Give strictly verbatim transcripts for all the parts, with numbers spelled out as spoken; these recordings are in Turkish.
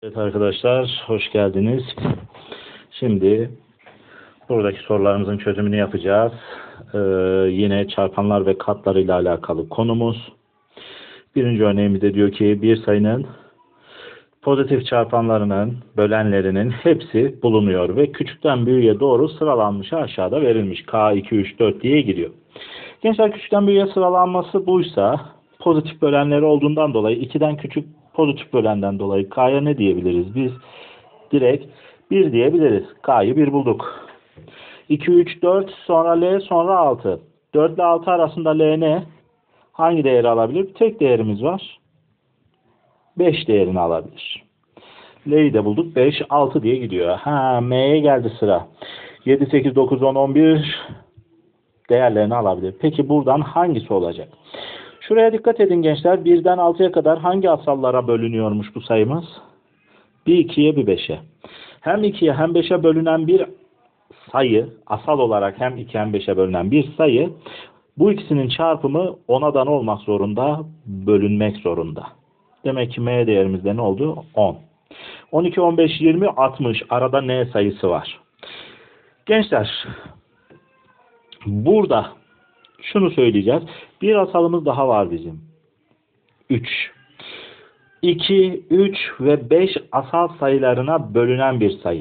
Evet arkadaşlar, hoş geldiniz. Şimdi buradaki sorularımızın çözümünü yapacağız. Ee, yine çarpanlar ve katlarıyla alakalı konumuz. Birinci örneğimizde diyor ki bir sayının pozitif çarpanlarının, bölenlerinin hepsi bulunuyor ve küçükten büyüğe doğru sıralanmış, aşağıda verilmiş. K iki, üç, dört diye gidiyor. Gençler, küçükten büyüğe sıralanması buysa, pozitif bölenleri olduğundan dolayı ikiden küçük pozitif bölenden dolayı K'ya ne diyebiliriz? Biz direkt bir diyebiliriz. K'yı bir bulduk. iki, üç, dört, sonra L, sonra altı. dört ile altı arasında L ne? Hangi değeri alabilir? Tek değerimiz var. beş değerini alabilir. L'yi de bulduk. beş, altı diye gidiyor. Ha, M'ye geldi sıra. yedi, sekiz, dokuz, on, on bir değerlerini alabilir. Peki buradan hangisi olacak? Şuraya dikkat edin gençler. birden altıya kadar hangi asallara bölünüyormuş bu sayımız? bir ikiye bir beşe. Hem ikiye hem beşe bölünen bir sayı, asal olarak hem iki hem beşe bölünen bir sayı, bu ikisinin çarpımı onadan olmak zorunda, bölünmek zorunda. Demek ki M değerimizde ne oldu? on. on iki, on beş, yirmi, altmış. Arada N sayısı var. Gençler, burada şunu söyleyeceğiz. Bir asalımız daha var bizim. üç. iki, üç ve beş asal sayılarına bölünen bir sayı.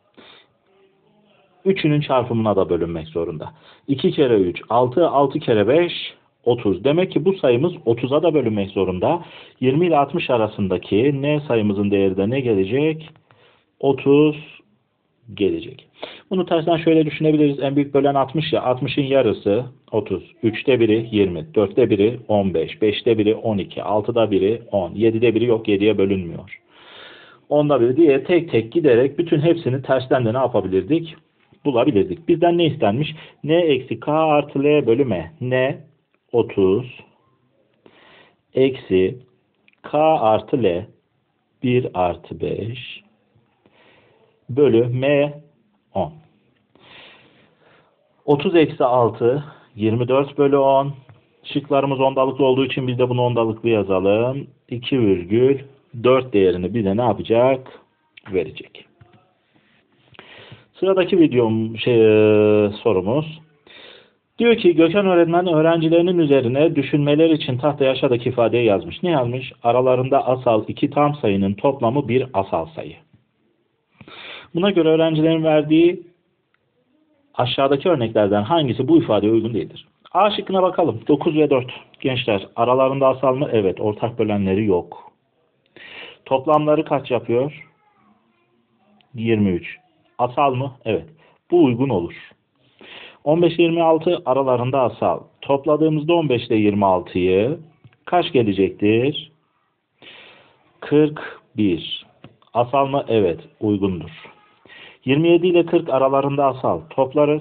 üçünün çarpımına da bölünmek zorunda. iki kere üç, altı, altı kere beş, otuz. Demek ki bu sayımız otuza da bölünmek zorunda. yirmi ile altmış arasındaki N sayımızın değeri de ne gelecek? otuz gelecek. Bunu tersten şöyle düşünebiliriz. En büyük bölen altmış ya. altmışın yarısı otuz. üçte biri yirmi. dörtte biri on beş. beşte biri on iki. altıda biri on. yedide biri yok. yediye bölünmüyor. onda biri diye tek tek giderek bütün hepsini tersten de ne yapabilirdik? Bulabilirdik. Bizden ne istenmiş? N eksi K artı L bölü M. N otuz eksi K artı L bir artı beş bölü M on. otuz eksi altı yirmi dört bölü on. Şıklarımız ondalıklı olduğu için biz de bunu ondalıklı yazalım. iki virgül dört değerini bize ne yapacak? Verecek. Sıradaki videom şey, sorumuz. Diyor ki Gökhan öğretmen öğrencilerinin üzerine düşünmeler için tahtaya aşağıdaki ifadeyi yazmış. Ne yazmış? Aralarında asal iki tam sayının toplamı bir asal sayı. Buna göre öğrencilerin verdiği aşağıdaki örneklerden hangisi bu ifadeye uygun değildir? A şıkkına bakalım. dokuz ve dört. Gençler, aralarında asal mı? Evet. Ortak bölenleri yok. Toplamları kaç yapıyor? yirmi üç. Asal mı? Evet. Bu uygun olur. on beş yirmi altı aralarında asal. Topladığımızda on beş ile yirmi altıyı kaç gelecektir? kırk bir. Asal mı? Evet. Uygundur. yirmi yedi ile kırk aralarında asal. Toplarız.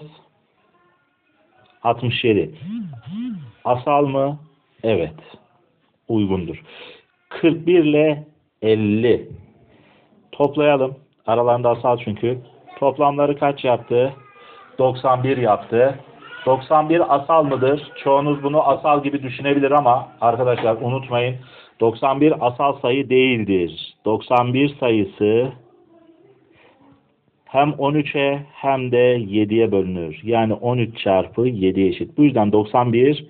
altmış yedi. Asal mı? Evet. Uygundur. kırk bir ile elli. Toplayalım. Aralarında asal çünkü. Toplamları kaç yaptı? doksan bir yaptı. doksan bir asal mıdır? Çoğunuz bunu asal gibi düşünebilir ama arkadaşlar unutmayın. doksan bir asal sayı değildir. doksan bir sayısı hem on üçe hem de yediye bölünür. Yani on üç çarpı yedi eşit. Bu yüzden doksan bir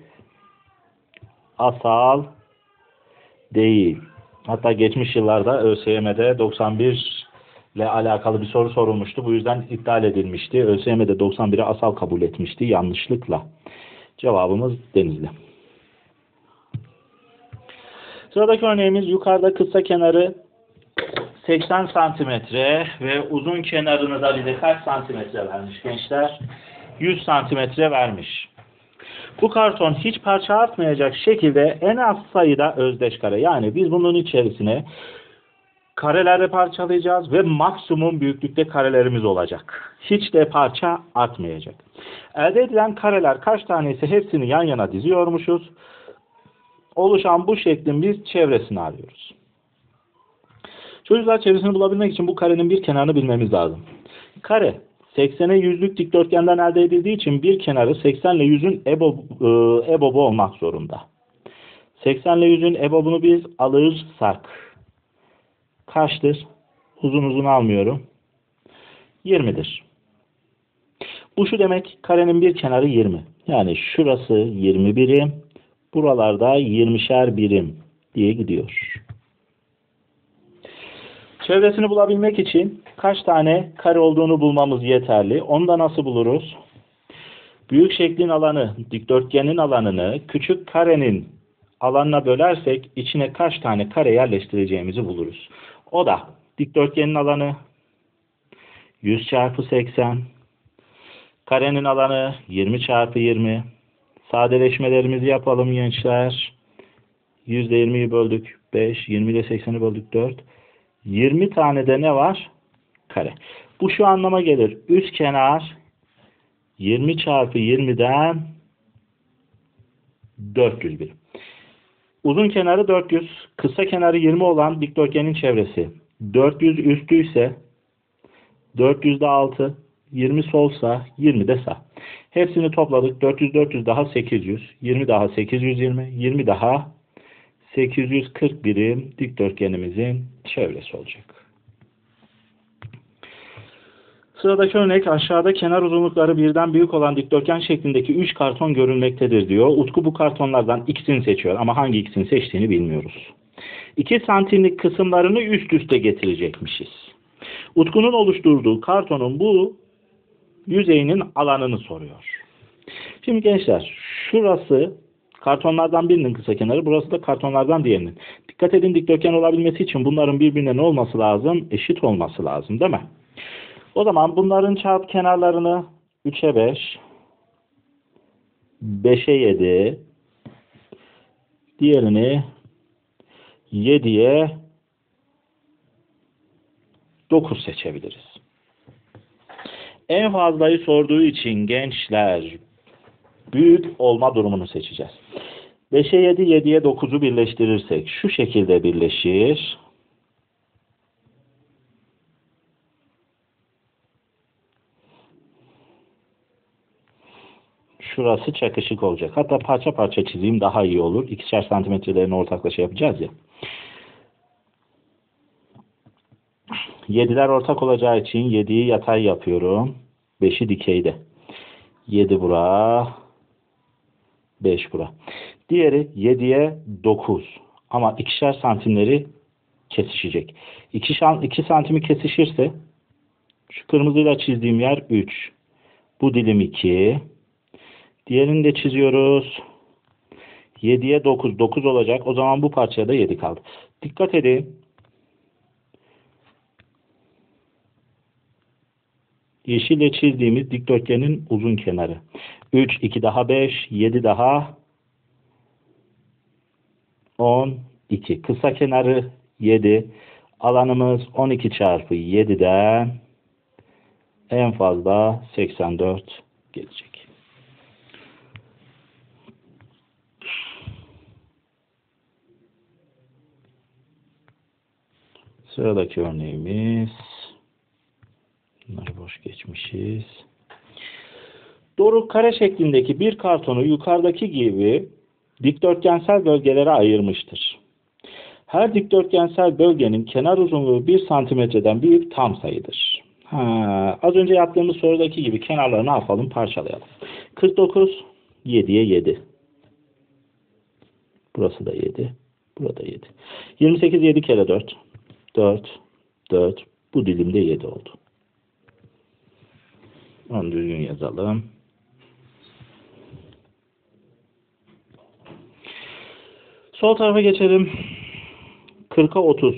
asal değil. Hatta geçmiş yıllarda ÖSYM'de doksan bir ile alakalı bir soru sorulmuştu. Bu yüzden iptal edilmişti. ÖSYM'de doksan biri asal kabul etmişti yanlışlıkla. Cevabımız Denizli. Sıradaki örneğimiz yukarıda kısa kenarı seksen santimetre ve uzun kenarını da bize kaç santimetre vermiş gençler? yüz santimetre vermiş. Bu karton hiç parça artmayacak şekilde en az sayıda özdeş kare. Yani biz bunun içerisine karelerle parçalayacağız ve maksimum büyüklükte karelerimiz olacak. Hiç de parça artmayacak. Elde edilen kareler kaç tanesi hepsini yan yana diziyormuşuz. Oluşan bu şeklin biz çevresini arıyoruz. Çocuklar, çevresini bulabilmek için bu karenin bir kenarını bilmemiz lazım. Kare seksene yüzlük dikdörtgenden elde edildiği için bir kenarı seksen ile yüzün ebob, e, ebobu olmak zorunda. seksen ile yüzün ebobunu biz alırsak kaçtır? Uzun uzun almıyorum. yirmidir. Bu şu demek, karenin bir kenarı yirmi. Yani şurası yirmi birim, buralarda yirmişer birim diye gidiyor. Çevresini bulabilmek için kaç tane kare olduğunu bulmamız yeterli. Onu da nasıl buluruz? Büyük şeklin alanı, dikdörtgenin alanını küçük karenin alanına bölersek içine kaç tane kare yerleştireceğimizi buluruz. O da dikdörtgenin alanı yüz çarpı seksen, karenin alanı yirmi çarpı yirmi. Sadeleşmelerimizi yapalım gençler. yüzde yirmiyi böldük beş, yirmi ile sekseni böldük dört. yirmi tane de ne var? Kare. Bu şu anlama gelir. Üst kenar yirmi çarpı yirmiden dört yüz birim. Uzun kenarı dört yüz, kısa kenarı yirmi olan dikdörtgenin çevresi dört yüz üstü ise dört yüzde altı, yirmi solsa yirmi de sağ. Hepsini topladık. dört yüz dört yüz daha sekiz yüz, yirmi daha sekiz yüz yirmi, yirmi daha sekiz yüz kırk birim dikdörtgenimizin çevresi olacak. Sıradaki örnek, aşağıda kenar uzunlukları birden büyük olan dikdörtgen şeklindeki üç karton görülmektedir diyor. Utku bu kartonlardan ikisini seçiyor ama hangi ikisini seçtiğini bilmiyoruz. iki santimlik kısımlarını üst üste getirecekmişiz. Utku'nun oluşturduğu kartonun bu yüzeyinin alanını soruyor. Şimdi gençler, şurası kartonlardan birinin kısa kenarı, burası da kartonlardan diğerinin. Dikkat edin, dikdörtgen olabilmesi için bunların birbirine ne olması lazım? Eşit olması lazım, değil mi? O zaman bunların çarp kenarlarını üçe beş, beşe yedi, diğerini yediye dokuz seçebiliriz. En fazlayı sorduğu için gençler büyük olma durumunu seçeceğiz. beşe yedi, yediye dokuzu birleştirirsek şu şekilde birleşir. Şurası çakışık olacak. Hatta parça parça çizeyim, daha iyi olur. İkişer santimetrelerini ortaklaşa yapacağız ya. yediler ortak olacağı için yediyi yatay yapıyorum. beşi dikeyde. yedi bura. beş bura. Diğeri yediye dokuz. Ama ikişer santimleri kesişecek. iki santimi kesişirse şu kırmızıyla çizdiğim yer üç. Bu dilim iki. Diğerini de çiziyoruz. yediye dokuz. dokuz olacak. O zaman bu parçaya da yedi kaldı. Dikkat edin. Yeşille çizdiğimiz dikdörtgenin uzun kenarı. üç, iki daha beş, yedi daha on iki. Kısa kenarı yedi. Alanımız on iki çarpı yediden en fazla seksen dört gelecek. Sıradaki örneğimiz, bunları boş geçmişiz. Doruk kare şeklindeki bir kartonu yukarıdaki gibi dikdörtgensel bölgelere ayırmıştır. Her dikdörtgensel bölgenin kenar uzunluğu bir santimetreden büyük tam sayıdır. Ha, az önce yaptığımız sorudaki gibi kenarlarını ne yapalım? Parçalayalım. kırk dokuz, yediye yedi. Burası da yedi. Burada yedi. yirmi sekiz, yedi kere dört. dört, dört. Bu dilimde yedi oldu. Onu düzgün yazalım. Sol tarafa geçelim. kırka otuz.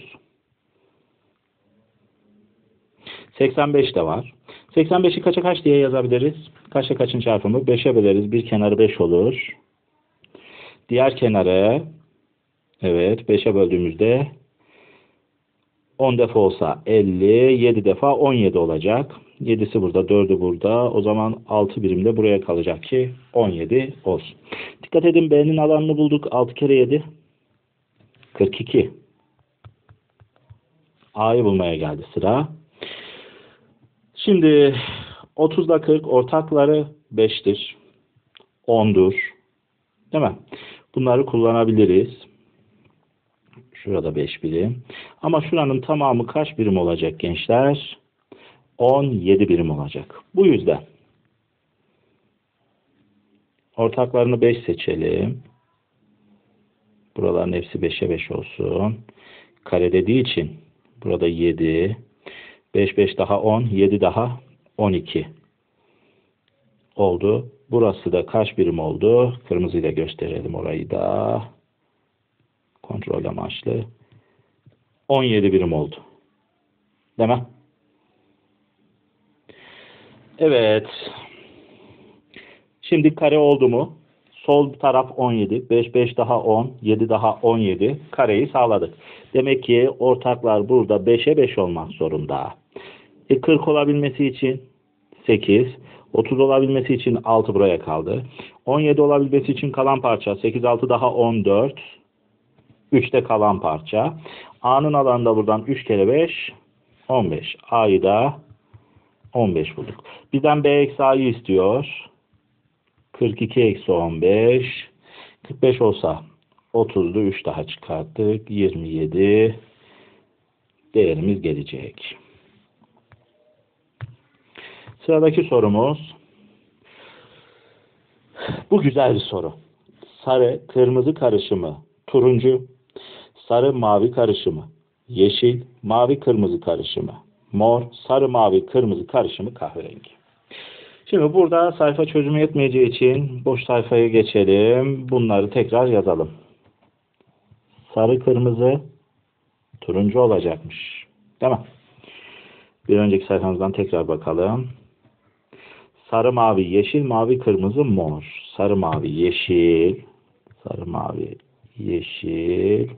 seksen beş de var. seksen beşi kaça kaç diye yazabiliriz? Kaçla kaçın çarpımı? beşe böleriz. Bir kenarı beş olur. Diğer kenarı, evet, beşe böldüğümüzde on defa olsa elli, yedi defa on yedi olacak. yedisi burada, dördü burada. O zaman altı birim de buraya kalacak ki on yedi olsun. Dikkat edin, B'nin alanını bulduk. altı kere yedi. kırk iki. A'yı bulmaya geldi sıra. Şimdi otuz ile kırk ortakları beştir. ondur. Değil mi? Bunları kullanabiliriz. Şurada beş birim. Ama şuranın tamamı kaç birim olacak gençler? on yedi birim olacak. Bu yüzden ortaklarını beş seçelim. Buraların hepsi beşe beş olsun. Kare dediği için burada yedi. beş beş daha on. yedi daha on iki oldu. Burası da kaç birim oldu? Kırmızıyla gösterelim orayı da. Kontrol amaçlı. on yedi birim oldu. Değil mi? Evet. Şimdi kare oldu mu? Sol taraf on yedi. beş beş daha on. yedi daha on yedi. Kareyi sağladık. Demek ki ortaklar burada beşe beş olmak zorunda. E kırk olabilmesi için sekiz. otuz olabilmesi için altı buraya kaldı. on yedi olabilmesi için kalan parça sekiz, altı daha on dört. üçte kalan parça. A'nın alanı da buradan üç kere beş, on beş. A'yı da on beş bulduk. Bizden B eksi A'yı istiyor. kırk iki eksi on beş. kırk beş olsa otuzdu. üç daha çıkarttık. yirmi yedi değerimiz gelecek. Sıradaki sorumuz. Bu güzel bir soru. Sarı, kırmızı karışımı turuncu, sarı, mavi karışımı yeşil, mavi, kırmızı karışımı mor, sarı, mavi, kırmızı karışımı kahverengi. Şimdi burada sayfa çözümü yetmeyeceği için boş sayfaya geçelim. Bunları tekrar yazalım. Sarı, kırmızı, turuncu olacakmış. Değil mi? Bir önceki sayfamızdan tekrar bakalım. Sarı, mavi, yeşil, mavi, kırmızı, mor. Sarı, mavi, yeşil. Sarı, mavi, yeşil.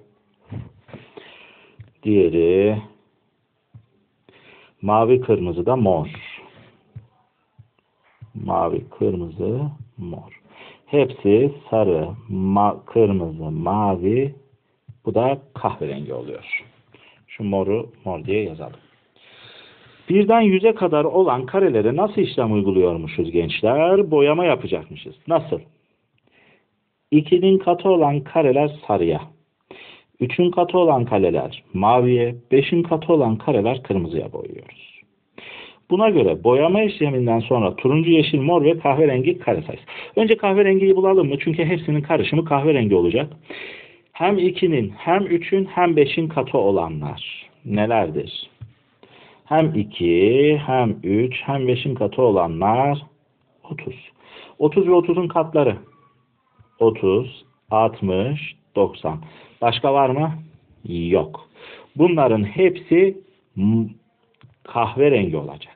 Diğeri mavi, kırmızı da mor. Mavi, kırmızı, mor. Hepsi sarı, ma kırmızı, mavi. Bu da kahverengi oluyor. Şu moru mor diye yazalım. Birden yüze kadar olan karelere nasıl işlem uyguluyormuşuz gençler? Boyama yapacakmışız. Nasıl? ikinin katı olan kareler sarıya. üçün katı olan kareler maviye. beşin katı olan kareler kırmızıya boyuyoruz. Buna göre boyama işleminden sonra turuncu, yeşil, mor ve kahverengi kare sayısı. Önce kahverengiyi bulalım mı? Çünkü hepsinin karışımı kahverengi olacak. Hem ikinin, hem üçün, hem beşin katı olanlar nelerdir? Hem iki, hem üç, hem beşin katı olanlar otuz. otuz ve otuzun katları. otuz, altmış, doksan. Başka var mı? Yok. Bunların hepsi kahverengi olacak.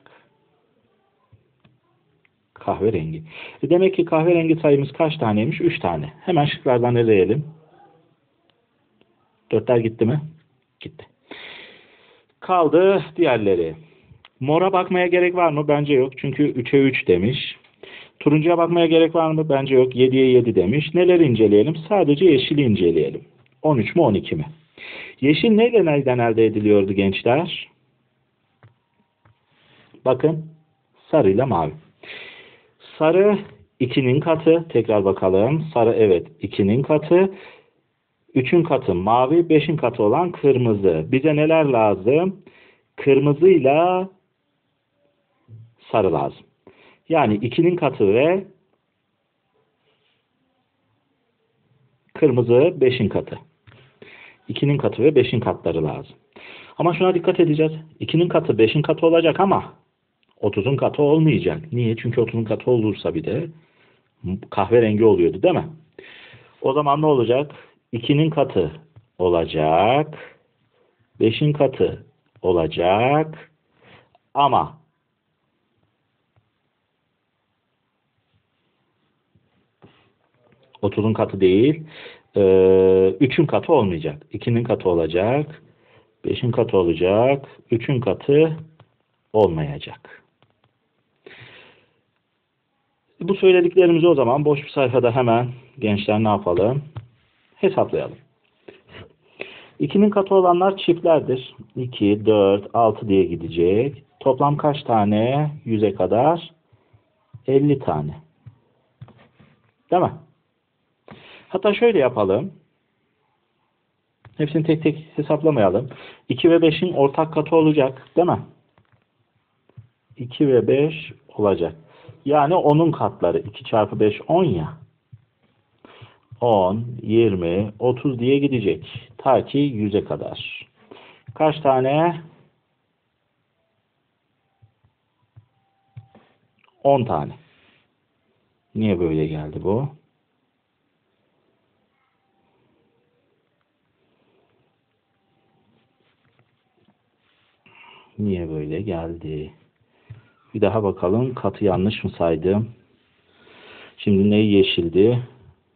Kahverengi. E demek ki kahverengi sayımız kaç taneymiş? üç tane. Hemen şıklardan eleyelim. dörtler gitti mi? Gitti. Kaldı diğerleri. Mora bakmaya gerek var mı? Bence yok. Çünkü üçe üç demiş. Turuncuya bakmaya gerek var mı? Bence yok. yediye yedi demiş. Neleri inceleyelim? Sadece yeşili inceleyelim. on üç mü on iki mi? Yeşil neyle nereden elde ediliyordu gençler? Bakın. Sarıyla mavi. Sarı ikinin katı. Tekrar bakalım. Sarı evet ikinin katı. üçün katı mavi. beşin katı olan kırmızı. Bize neler lazım? Kırmızıyla sarı lazım. Yani ikinin katı ve kırmızı beşin katı. ikinin katı ve beşin katları lazım. Ama şuna dikkat edeceğiz. ikinin katı beşin katı olacak ama otuzun katı olmayacak. Niye? Çünkü otuzun katı olursa bir de kahverengi oluyordu değil mi? O zaman ne olacak? ikinin katı olacak. beşin katı olacak. Ama otuzun katı değil. üçün katı olmayacak. ikinin katı olacak. beşin katı olacak. üçün katı olmayacak. Bu söylediklerimizi o zaman boş bir sayfada hemen gençler ne yapalım? Hesaplayalım. ikinin katı olanlar çiftlerdir. iki, dört, altı diye gidecek. Toplam kaç tane? yüze kadar? elli tane. Değil mi? Hatta şöyle yapalım. Hepsini tek tek hesaplamayalım. iki ve beşin ortak katı olacak. Değil mi? iki ve beş olacak. Yani onun katları. iki çarpı beş on ya. on, yirmi, otuz diye gidecek. Ta ki yüze kadar. Kaç tane? on tane. Niye böyle geldi bu? Niye böyle geldi? Bir daha bakalım. Katı yanlış mı saydım? Şimdi ne yeşildi?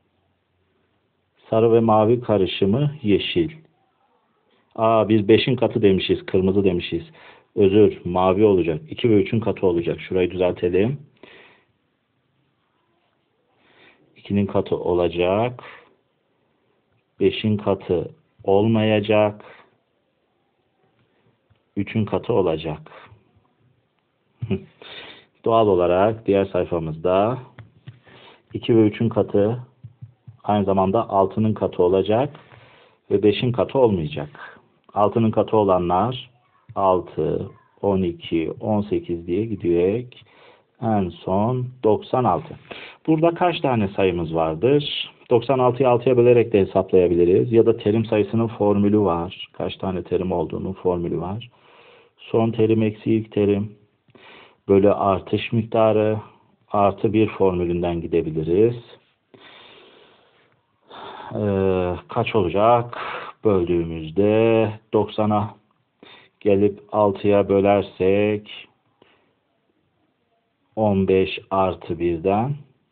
Sarı ve mavi karışımı yeşil. Aa, biz beşin katı demişiz. Kırmızı demişiz. Özür. Mavi olacak. iki ve üçün katı olacak. Şurayı düzeltelim. ikinin katı olacak. beşin katı olmayacak. üçün katı olacak. Doğal olarak diğer sayfamızda iki ve üçün katı aynı zamanda altının katı olacak ve beşin katı olmayacak. altının katı olanlar altı, on iki, on sekiz diye gidecek. En son doksan altı. Burada kaç tane sayımız vardır? doksan altıyı altıya bölerek de hesaplayabiliriz. Ya da terim sayısının formülü var. Kaç tane terim olduğunun formülü var. Son terim eksi ilk terim bölü artış miktarı artı bir formülünden gidebiliriz. Ee, kaç olacak? Böldüğümüzde doksana gelip altıya bölersek on beş artı birden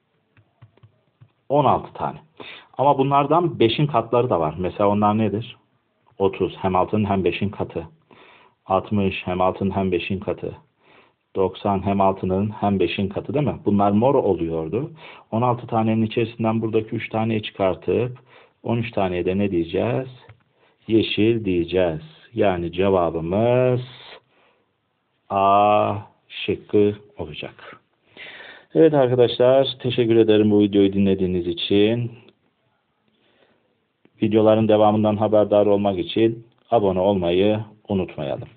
on altı tane. Ama bunlardan beşin katları da var. Mesela onlar nedir? otuz hem altının hem beşin katı. altmış hem altının hem beşin katı. doksan hem altının hem beşin katı değil mi? Bunlar mor oluyordu. on altı tanenin içerisinden buradaki üç taneyi çıkartıp on üç taneye de ne diyeceğiz? Yeşil diyeceğiz. Yani cevabımız A şıkkı olacak. Evet arkadaşlar, teşekkür ederim bu videoyu dinlediğiniz için. Videoların devamından haberdar olmak için abone olmayı unutmayalım.